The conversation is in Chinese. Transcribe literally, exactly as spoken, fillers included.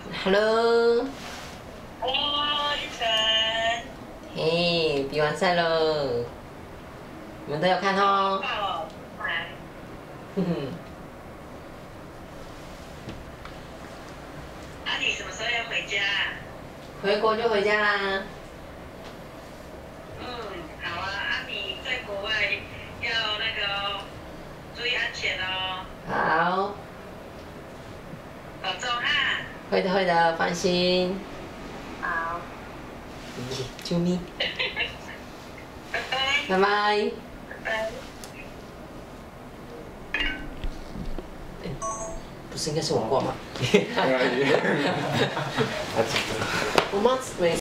Hello。 哦，玉成。 嘿，比完赛喽！你们都有看哦。 棒哦，来。 哼哼。 啊，你什么时候要回家？ 回国就回家啦。 嗯，好啊。啊，你在国外要那个注意安全哦。 好。 保重哈。 会的会的，放心。 好。 咦，救命！ 拜拜。 拜拜。 拜拜。 不是应该是我挂吗？ 我妈每